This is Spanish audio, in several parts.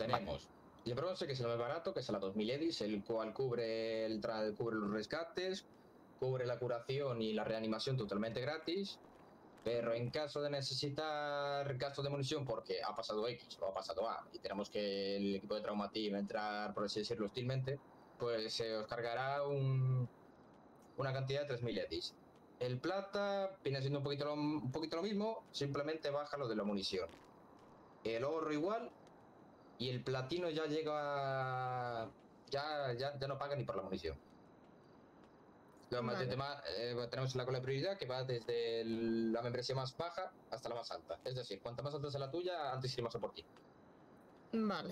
Tenemos el bronce, que es el más barato, que es a la 2000 EDIs, el cual cubre, cubre los rescates, cubre la curación y la reanimación totalmente gratis. Pero en caso de necesitar gastos de munición porque ha pasado X o ha pasado A y tenemos que el equipo de Trauma Team entrar, por así decirlo, hostilmente, pues se os cargará una cantidad de 3000 EDIs. El plata viene siendo un poquito lo mismo, simplemente baja lo de la munición. El oro igual, y el platino ya llega. Ya no paga ni por la munición. Vale. Tenemos la cola de prioridad que va desde la membresía más baja hasta la más alta. Es decir, cuanta más alta sea la tuya, antes iremos a por ti. Vale.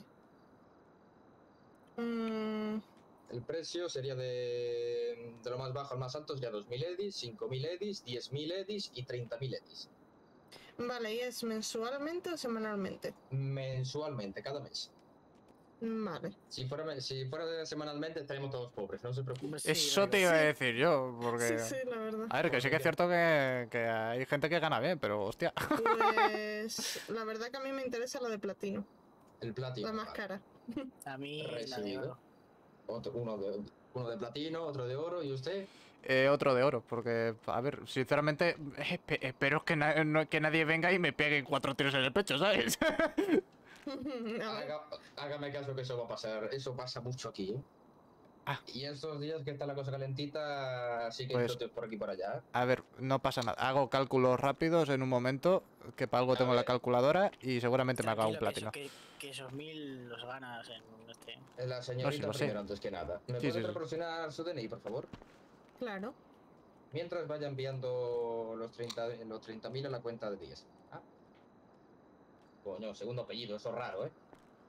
El precio sería de lo más bajo al más alto, sería 2000 EDIs, 5000 EDIs, 10.000 EDIs y 30.000 EDIs. Vale, ¿y es mensualmente o semanalmente? Mensualmente, cada mes. Vale. Si fuera semanalmente, estaríamos todos pobres, no se preocupen. Sí, Eso te iba a Sí. decir yo, porque... Sí, la verdad. A ver, que sí que es cierto que hay gente que gana bien, pero hostia. Pues la verdad que a mí me interesa la de platino. El platino. La más cara. A mí la de Recibido. oro. Uno de platino, otro de oro, ¿y usted? Otro de oro, porque, a ver, sinceramente, espero que, que nadie venga y me pegue 4 tiros en el pecho, ¿sabes? Hágame caso que eso va a pasar. Eso pasa mucho aquí, ¿eh? Ah. Y estos días que está la cosa calentita, sí que hay Pues, tiroteos por aquí y por allá. a ver, no pasa nada. Hago cálculos rápidos en un momento, que para algo A tengo la ver. calculadora y seguramente me haga un Tranquilo, platino. que esos 1000 los ganas en este. La señorita lo sé. primero, antes que nada. ¿Me Sí, puede sí, sí. proporcionar su DNI, por favor? Claro. Mientras vaya enviando los 30.000 a la cuenta de 10. Ah. Coño, segundo apellido, eso es raro, ¿eh?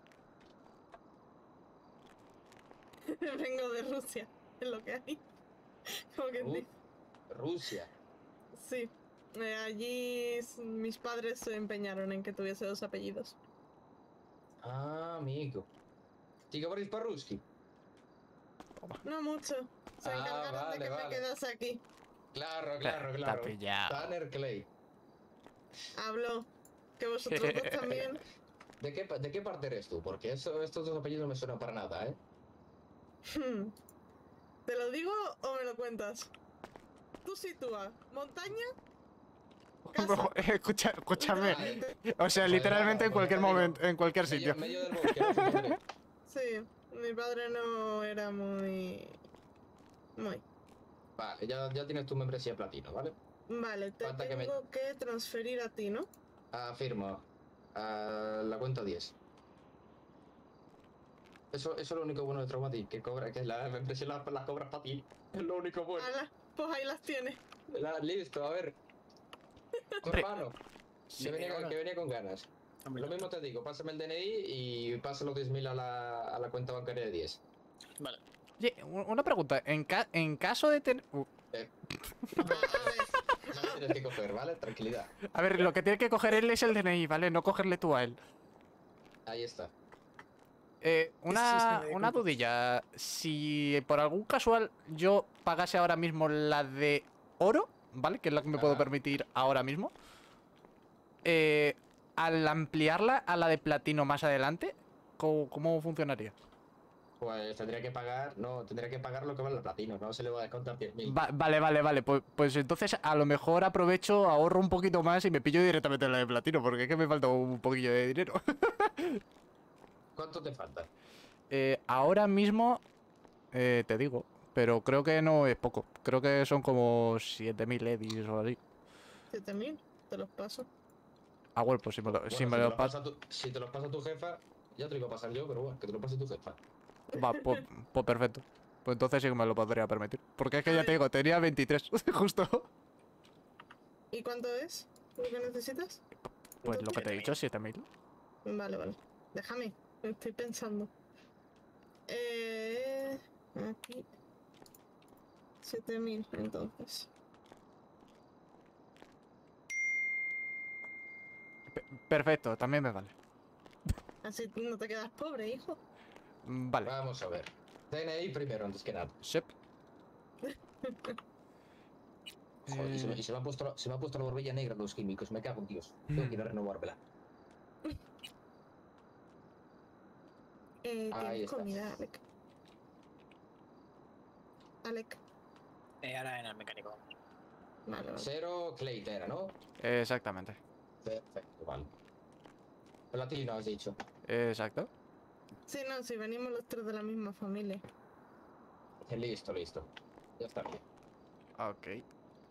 Vengo de Rusia, es lo que hay. Como que dice. Rusia. Sí. Allí mis padres se empeñaron en que tuviese 2 apellidos. Ah, amigo. ¿Ты говоришь по-русски? No mucho. Se encargaron de que me quedase aquí. Claro. Está pillado. Tanner Clay. Hablo. Que vosotros dos también. ¿De qué parte eres tú? Porque estos dos apellidos no me suenan para nada, ¿eh? ¿Te lo digo o me lo cuentas? Tú sitúa montaña, casa. Escúchame. Literalmente. O sea, literalmente en cualquier momento, en cualquier sitio. Medio del bosque, ¿no? Supondré. Sí, mi padre no era muy... Vale, ya tienes tu membresía platino, ¿vale? Vale, te Falta tengo que transferir a ti, ¿no? Afirmo. A la cuenta 10. Eso es lo único bueno de Traumatic, que la membresía las cobras para ti. Es lo único bueno. Ala, pues ahí las tienes. Listo, a ver. Tu Hombre, hermano, que venía con ganas. Hombre, Lo mismo te digo, pásame el DNI y pasa los 10.000 a la cuenta bancaria de 10. Vale. Oye, una pregunta. En caso de tener... No me tienes que coger, ¿vale? Tranquilidad. A ver, lo que tiene que coger él es el DNI, ¿vale? No cogerle tú a él. Ahí está. Una dudilla. Si por algún casual yo pagase ahora mismo la de oro, ¿vale? Que es la que me puedo permitir ahora mismo. Al ampliarla a la de platino más adelante, ¿cómo funcionaría? Pues tendría que pagar lo que vale el platino, no se le va a descontar 10.000. Vale. Pues entonces a lo mejor aprovecho, ahorro un poquito más y me pillo directamente la de platino, porque es que me falta un poquillo de dinero. ¿Cuánto te falta? Ahora mismo, te digo, pero creo que no es poco. Creo que son como 7000 EDIs o así. 7000, te los paso. Ah, bueno, pues si me lo pasa... Si te los pasa tu jefa, ya te lo iba a pasar yo, pero bueno, que te lo pase tu jefa. Va, pues perfecto. Pues entonces sí que me lo podría permitir. Porque es que A ya ver. te digo, tenía 23, justo. ¿Y cuánto es lo que necesitas? Pues lo que te he dicho, 7000. Vale. Déjame, estoy pensando. Aquí. 7000, entonces. Perfecto, también me vale. Así no te quedas pobre, hijo. Vale. Vamos a ver. DNI primero, antes que nada. Sep. Joder, y se me ha puesto la barbilla negra de los químicos. Me cago en Dios. Tengo que ir a renovármela. Ahí Tienes está. comida, Alec. Alec. Ahora en el mecánico. Vale, vale. Cero Clayton era, ¿no? Exactamente. Perfecto, vale. Platino has dicho. Exacto. Sí, no, si venimos los tres de la misma familia. Listo, listo. Ya está bien. Ok.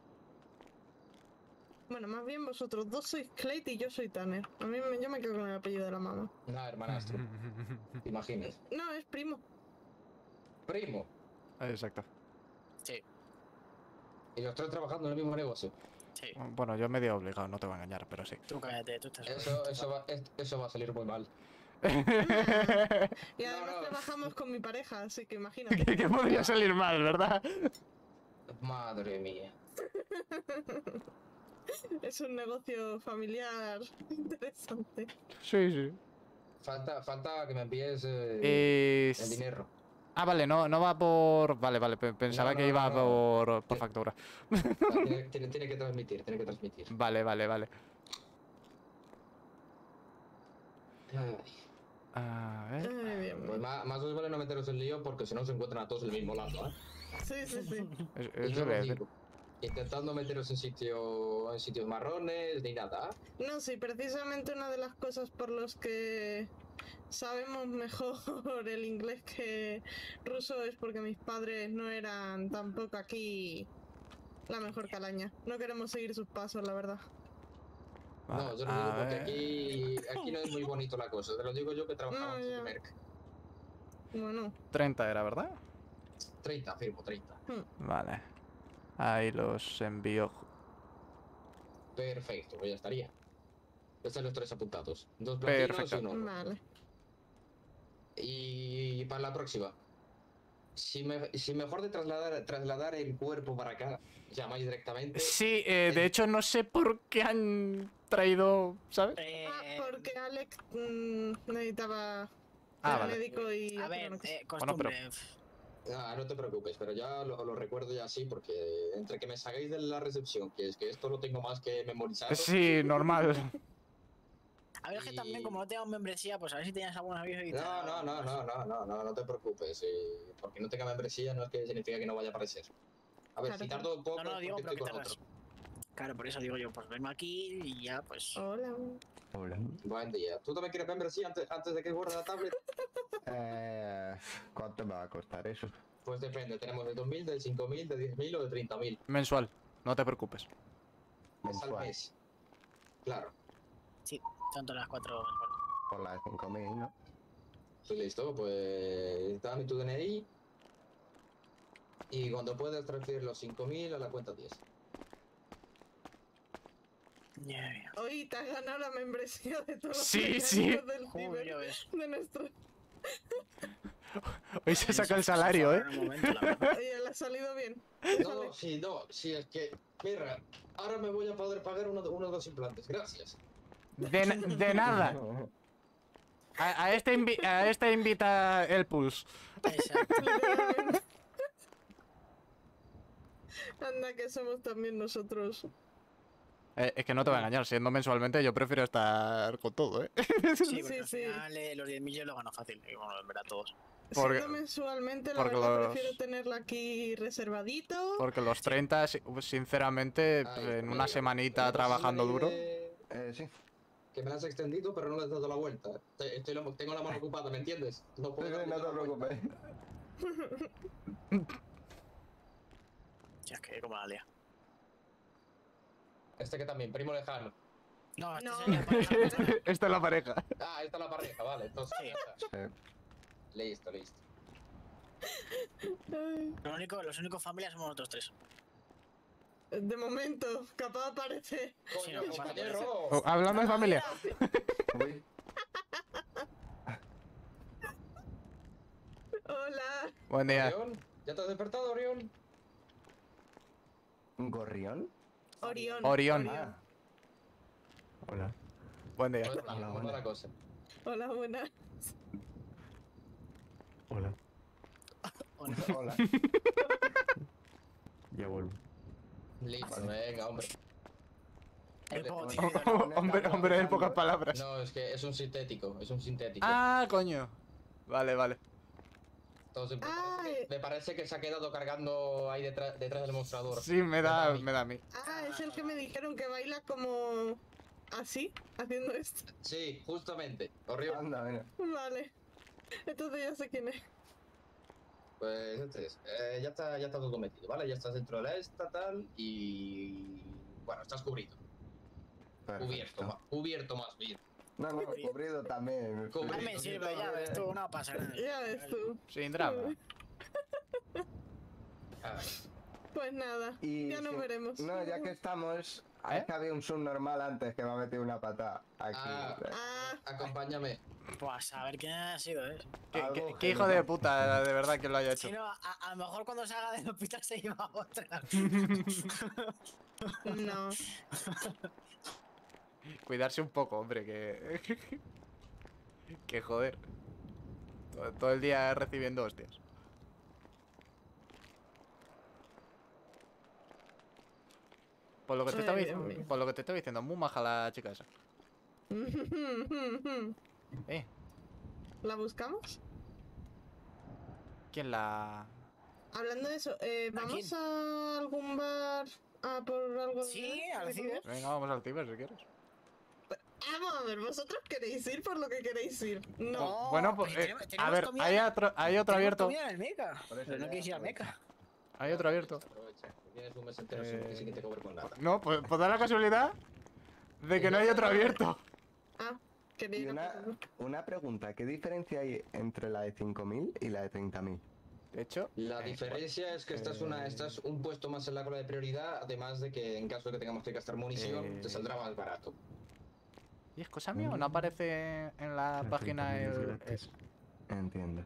Bueno, más bien vosotros dos sois Clayt y yo soy Tanner. Yo me quedo con el apellido de la mamá. Nada, hermanastro. ¿Te imaginas? No, es primo. Primo. Exacto. Sí, Y los tres trabajando en el mismo negocio. sí. Bueno, yo medio obligado, no te voy a engañar, pero sí. Tú cállate, tú estás. Eso va a salir muy mal. Y además no. trabajamos con mi pareja, así que imagínate. Que podría salir mal, ¿verdad? Madre mía. Es un negocio familiar interesante. Sí, sí. Falta que me envíes el dinero. Ah, vale, no va por... Vale, pensaba No, que no, iba no. por factura. Tiene que transmitir, tiene que transmitir. Vale. Ay, A ver... Ay, Dios pues mío. más os vale no meteros en lío porque si no se encuentran a todos en el mismo lado, ¿eh? Sí, sí, sí. Y Eso yo voy a os decir. digo, intentando meteros en sitios marrones ni nada, ¿eh? No, sí, precisamente una de las cosas por los que sabemos mejor el inglés que ruso es porque mis padres no eran tampoco aquí la mejor calaña. No queremos seguir sus pasos, la verdad. No, yo lo A digo porque ver. aquí no es muy bonito la cosa. Te lo digo yo que trabajaba No, en ya. Merck. Bueno, 30 era, ¿verdad? 30, firmo, 30. Vale. Ahí los envío. Perfecto, pues ya estaría. Están los tres apuntados. 2 platinos Perfecto. y un oro. vale. Y para la próxima, si mejor de trasladar el cuerpo para acá, llamáis directamente. Sí, de hecho no sé por qué han traído, ¿sabes? Porque Alex necesitaba Ah, ser vale. médico y... A hacer ver, una cosa. costumbre. No te preocupes, pero ya lo recuerdo ya así, porque entre que me saquéis de la recepción, que es que esto lo tengo más que memorizado. Sí, normal. A ver, es que también como no tengo membresía, pues a ver si tenías algún aviso y tal. No te preocupes. Porque no tenga membresía no es que significa que no vaya a aparecer. A ver, Claro, si claro. tardo un poco No, es digo, porque pero estoy que con tardas. otro. Claro, por eso digo yo, pues venme aquí y ya, pues. Hola. Hola. Buen día. ¿Tú también quieres membresía antes de que guarde la tablet? ¿Cuánto me va a costar eso? Pues depende, tenemos de 2.000, de 5.000, de 10.000 o de 30.000. Mensual, no te preocupes. Es al Mensual. mes. Claro. Sí, son todas las 4. Por las 5.000, ¿no? Pues listo, pues dame tu DNI. Y cuando puedas transferir los 5.000 a la cuenta 10. Hoy te has ganado la membresía de todos los Sí, mecánicos sí. del Joder, ciber ya ves. de nuestro... Hoy se saca el salario, ¿eh? En un momento, la verdad. Oye, le ha salido bien. Sí, es que, mira, ahora me voy a poder pagar uno de los implantes, gracias. De nada. A este invita el Pulse. Exacto. Literalmente. Anda, que somos también nosotros. Es que no te voy a engañar, siendo mensualmente yo prefiero estar con todo, ¿eh? Sí, porque al sí. final los 10.000 yo lo gano fácil. Y bueno, en verdad todos. Porque- Siendo mensualmente, la porque verdad los- prefiero tenerlo aquí reservadito. Porque los 30, sinceramente, en una semanita trabajando duro. Sí. Que me la has extendido, pero no le has dado la vuelta. Tengo la mano ocupada, ¿me entiendes? No puedo darle No te la vuelta. preocupes. Ya es que como la lía. Este que también, primo lejano. No, este No. sería para... Esta es la pareja. Ah, esta es la pareja, vale, entonces. Sí. ya está. Listo. Ay, Los únicos familias somos nosotros tres. de momento, capaz aparece. Sí, no, Coño, para compañero. Hablando de familia. Uy, Hola. Buen día. Orión, ¿ya te has despertado, Orión? ¿un gorrión? Orión. Orión. Ah. Hola. Buen día. Pues, Hola, ¿cómo va buena. la cosa? Hola, buenas. Hola. Hola. Hola. Ya vuelvo. Listo, venga, hombre. El poco Hola. tímido, ¿no? Hombre, en pocas palabras. No, es que es un sintético, Ah, coño. Vale, vale. Entonces, Ay. me parece que se ha quedado cargando ahí detrás del mostrador. Sí, me da mí. a mí. Ah, es el que me dijeron que baila como... así, haciendo esto. Sí, justamente. Horrible. Anda, mira. Vale. Entonces ya sé quién es. Pues entonces, ya está todo metido, ¿vale? Ya estás dentro de la estatal y... Bueno, estás cubrido. Perfecto. Cubierto más bien. No, no, cubrido también. Cubrido. A mí me sirve, ya ves tú, no pasa nada. Ya ves tú. Sin drama. Ah, Pues nada, Y ya nos si- veremos. No, ya que estamos... ¿Eh? Es que había un subnormal antes que me ha metido una patada aquí. Ah, acompáñame. Pues a ver quién ha sido, ¿eh? ¿Qué hijo de puta de verdad que lo haya hecho? Si no, a lo mejor cuando salga del hospital se lleva otra. no. Cuidarse un poco, hombre, que... que joder. Todo el día recibiendo hostias. Por lo que te estaba Ay, Dios mío. por lo que te estaba diciendo, muy maja la chica esa. Eh, ¿La buscamos? ¿quién la...? Hablando de eso, ¿vamos quién? a algún bar a por algo de Sí, beber? al ¿De ciber. comer? Venga, vamos al ciber si quieres. Vamos a ver, ¿vosotros queréis ir por lo que queréis ir? No. No, Bueno, pues, pero tenemos- a tenemos ver, comida- hay otro tenemos abierto. comida en el meca. Por eso Pero no ya quieres ir al aprovecha. meca. Hay otro abierto. Aprovecha. Tienes un mes entero sin que te cobre con nada. No, pues da la casualidad de que no hay otro abierto. Ah, quería Y ir a por- una pregunta, ¿qué diferencia hay entre la de 5.000 y la de 30.000? De hecho, La diferencia es que estás un puesto más en la cola de prioridad, además de que en caso de que tengamos que gastar munición, te saldrá más barato. ¿y es cosa mía o no aparece en la página el...? Entiendo.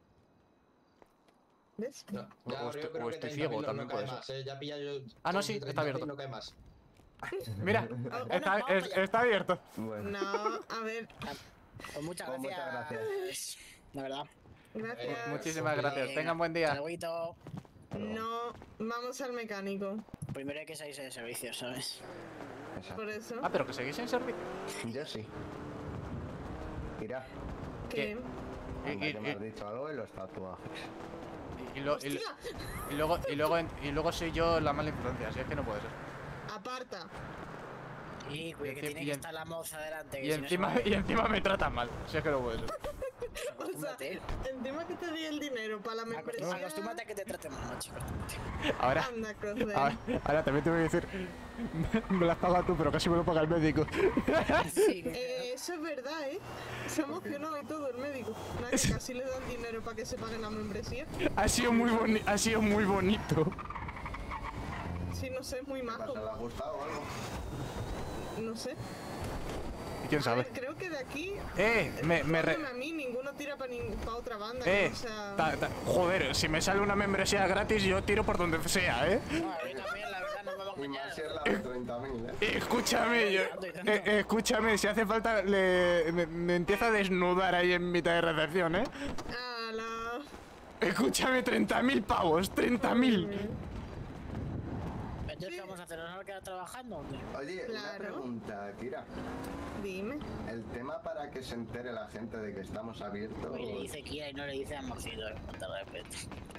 ¿Ves? No, O ya, estoy- yo creo o que estoy 30.000 ciego, no también cae puede ser. más, Ya pilla yo... Ah, no, casi sí, está 30.000 abierto. No cae más. Mira, Ah, está abierto. Bueno, No, a ver, Pues muchas Pues gracias. muchas gracias. La verdad. gracias. Muchísimas ok. gracias. Tengan buen día. Hasta luego. No, vamos al mecánico, Primero hay que salirse de servicio, ¿sabes? exacto. por eso. Ah, pero que seguís en servicio. Yo sí. Mira, Que... anda, y- que me has dicho algo de los tatuajes. ¡Hostia! Y luego soy yo la mala influencia, así es que no puede ser. Aparta. Y cuida que encima- tiene y que en- estar la moza delante. Que Y si no se encima, va a- y encima me tratan mal, si es que no puede ser. O sea, Acostúmbrate. encima que te di el dinero para la membresía. Acostúmbrate a que te traten mal, macho. Ahora, Anda, Crossden. ahora también te voy a decir, me las pagas tú, pero casi me lo paga el médico. Sí, Eso es verdad, ¿eh? Se emocionó y todo el médico. Nada, que casi le dan dinero para que se paguen la membresía. Ha sido muy bonito. Sí, no sé, es muy ¿Qué pasa? majo. ¿Le ha gustado o algo? No sé. ¿Quién A sabe? ver, creo que de aquí... Me perdóname a mí, ninguno tira para otra banda. O sea... Joder, si me sale una membresía gratis, yo tiro por donde sea, ¿eh? no, a mí también, la verdad, no me va a Y engañar. más si es la de 30.000, Escúchame, escúchame, si hace falta, me empieza a desnudar ahí en mitad de recepción, ¿eh? ¡Hala! Escúchame, 30.000 pavos, 30.000. Entonces, ¿qué vamos a hacer? ¿Nos vamos a quedar trabajando o qué? Oye, una Claro. pregunta, Kira. Dime. El tema para que se entere la gente de que estamos abiertos... Y le dice Kira y no le dice amorcito, de repente.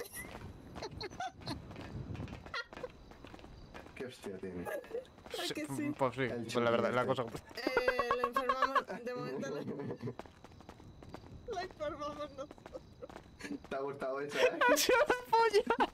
¿Qué hostia tiene? Ay, que sí. Pues sí, El pues la verdad, la cosa... Lo informamos. De momento la informamos nosotros. ¿Te ha gustado esa, eh? ¡Ha sido la polla!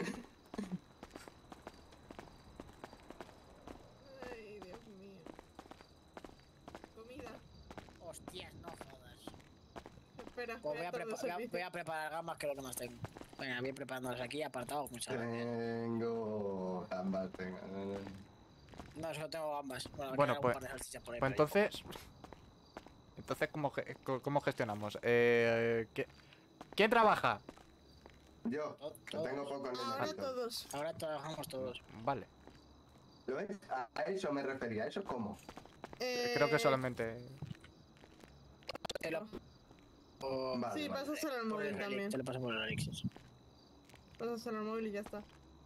Ay, Dios mío. Comida. Hostias, no jodas. Espera, Pues voy a, espera, todo servicio. voy a preparar gambas, que es lo que más tengo. Venga, voy preparándolas aquí, apartados, muchas gracias. Tengo ambas, tengo. No, solo tengo gambas. Bueno, me Bueno, quedan un pues- par de salchichas por ahí, Pues pero hay entonces, ¿cómo gestionamos? ¿Quién trabaja? Yo, que tengo poco en el Ahora ámbito. todos. pocos. Ahora trabajamos todos. Vale, ¿Lo ves? A eso me refería, ¿eso cómo? creo que solamente... Te lo... o- Vale, Sí, vale. pásaselo al por móvil el relic, también. te lo paso por el Alexis. Pásaselo al móvil y ya está.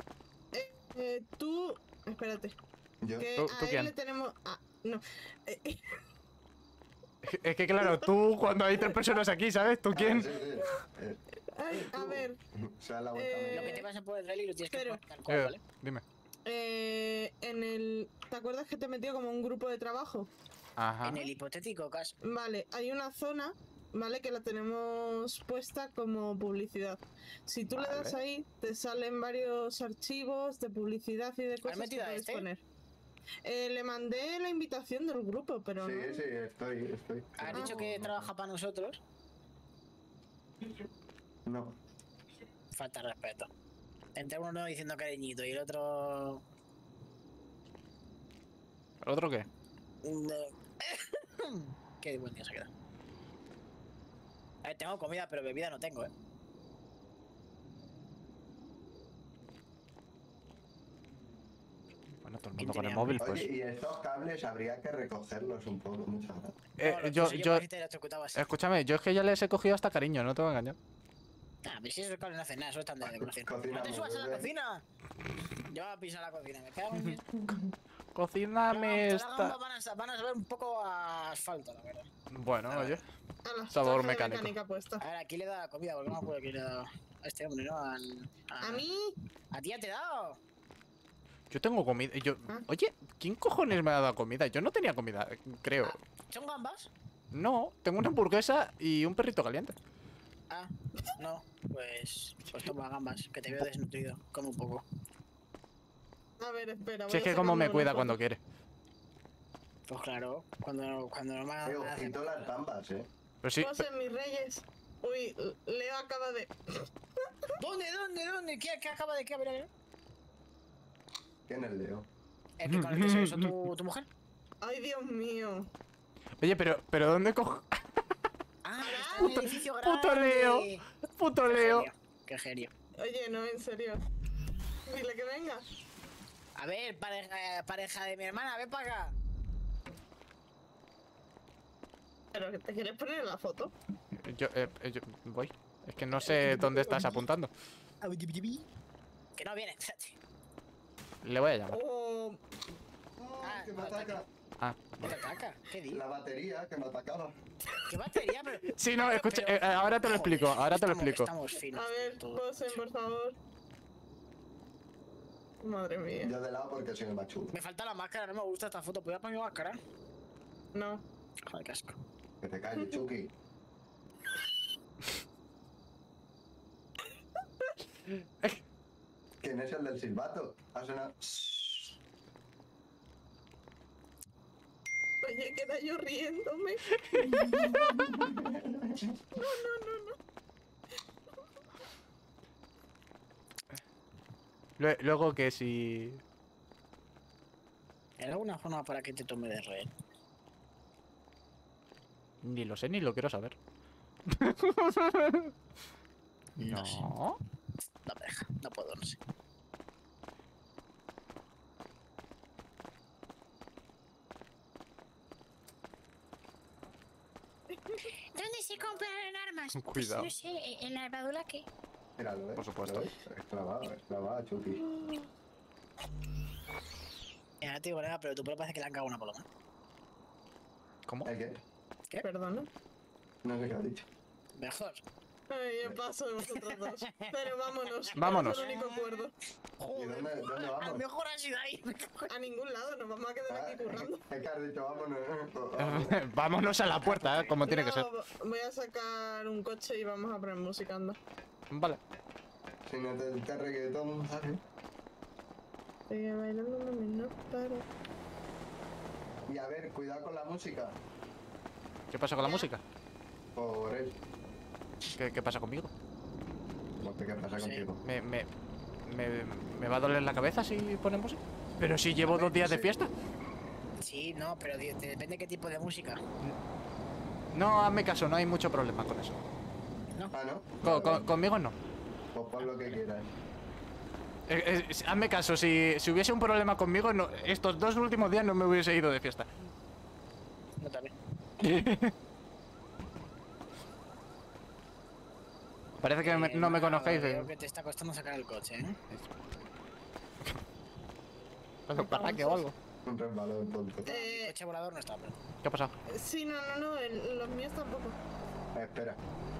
Tú. Espérate. Yo, Que ¿Tú a él quién? le tenemos. Ah, no. Es que claro, tú cuando hay 3 personas aquí, ¿sabes? ¿Tú quién? Sí, sí. Ay, a ver, Se da la vuelta a Lo que media. te pasa por el rally lo tienes que Pero- poner tal cual, ¿vale? Dime. ¿te acuerdas que te he metido como un grupo de trabajo? Ajá. En el hipotético caso. Vale, hay una zona, ¿vale? Que la tenemos puesta como publicidad. Si tú le das Vale. ahí, te salen varios archivos de publicidad y de cosas que metido a puedes este? poner. Le mandé la invitación del grupo, pero Sí, no. sí, estoy. ¿Has dicho que trabaja para nosotros? No. Falta de respeto. Entre uno diciendo cariñito y el otro... ¿El otro qué? Qué buen día se queda. A ver, tengo comida, pero bebida no tengo, ¿eh? Bueno, todo el ¿Quién mundo con el tenía móvil, Oye, pues. y estos cables habría que recogerlos un poco, muchas gracias. No, los Yo, puse yo, para que te electrocutaba así. escúchame, yo es que ya les he cogido hasta cariño, no te voy a engañar. Ah, pero si esos cables no hacen nada, eso están de decoración. Cocinamos, ¡No te subas a la bebé. cocina! Yo voy a pisar la cocina, me cago en Dios. Cocíname Las gambas esta. van a saber un poco a asfalto, la verdad. Bueno, oye. Ala, Sabor traje de mecánico. mecánica puesta. A ver, aquí le da comida, porque no me acuerdo quién le da a este hombre, ¿no? ¿A mí? ¿A ti ya te he dado? Yo tengo comida. Ah. Oye, ¿quién cojones me ha dado comida? Yo no tenía comida, creo. ¿Son gambas? No, tengo una hamburguesa y un perrito caliente. Ah, no, pues toma gambas, que te veo desnutrido, como un poco. A ver, espera. Si es que como me cuida cuando quiere. Pues claro, cuando no me hagan nada, Ojito las gambas, Pero sí, José, mis reyes. Uy, Leo acaba de... ¿Dónde? ¿Qué acaba de qué? A ver. ¿Quién es Leo? ¿El que con el que se besó tu mujer? Ay, Dios mío. oye, pero ¿dónde cojo? Ah, está en el edificio grande. Puto Leo. Puto Leo. Qué genio. Oye, no, en serio. Dile que venga. A ver, pareja de mi hermana, ven para acá. ¿Pero que te quieres poner en la foto? Yo voy. Es que no sé dónde estás apuntando. Que no viene, espérate. Le voy a llamar. O... Ah, que me no, ataca. Ah, ¿Qué te ataca? ¿Qué dices? La batería que me atacaba. ¿Qué batería? Pero... sí, no, escucha, Pero- ahora te lo explico, Joder, ahora te lo estamos- explico. Estamos finos. A ver, todo. José, por favor. Madre mía. Yo de lado porque soy el más chulo. Me falta la máscara, no me gusta esta foto. ¿Puedo poner mi máscara? No. Joder, qué asco. Que te calles, Chucky. ¿Quién es el del silbato? Ha sonado... Oye, queda yo riéndome. Luego que si... ¿Hay alguna forma para que te tome de rehén? Ni lo sé ni lo quiero saber. No sé. No. No me deja. No puedo, no sé. ¿Dónde se compran armas? Cuidado. Pues no sé, ¿en la armadura qué? Míralo, Por supuesto. ¿Lo ves? Es clavado, Chucky. Ya no te digo nada, pero tú parece que le han cagado una paloma. ¿Cómo? ¿El qué? Perdona. No sé qué ha dicho. Mejor. Ay, yo paso de vosotros dos. Pero vámonos. Vámonos. Es el único acuerdo. ¿Y dónde A lo vamos? mejor ha sido ahí. A ningún lado, nos vamos a quedar aquí currando. Es que has dicho vámonos. Vámonos a la puerta, como tiene que ser. No, voy a sacar un coche y vamos a poner música, anda. Vale. Si no te reggaetón, ¿sabes? Sigue bailando, mami, no para. Y a ver, cuidado con la música. ¿Qué pasa con la música? Por él. ¿Qué pasa conmigo? No sé qué pasa Sí. contigo. ¿Me va a doler la cabeza si pone música? Pero si llevo A ver, 2 días de sí. fiesta. Sí, no, pero depende qué tipo de música. No, hazme caso, no hay mucho problema con eso. Ah, ¿no? Conmigo no. Pues pon lo que quieras. Hazme caso, si hubiese un problema conmigo, no, estos 2 últimos días no me hubiese ido de fiesta. No también. Parece que no me conocéis. Creo que te está costando sacar el coche, ¿eh? ¿Para qué o algo? Un resbalón tonto. Mi coche volador no está, pero... ¿Qué ha pasado? Sí, no, los míos tampoco. Espera.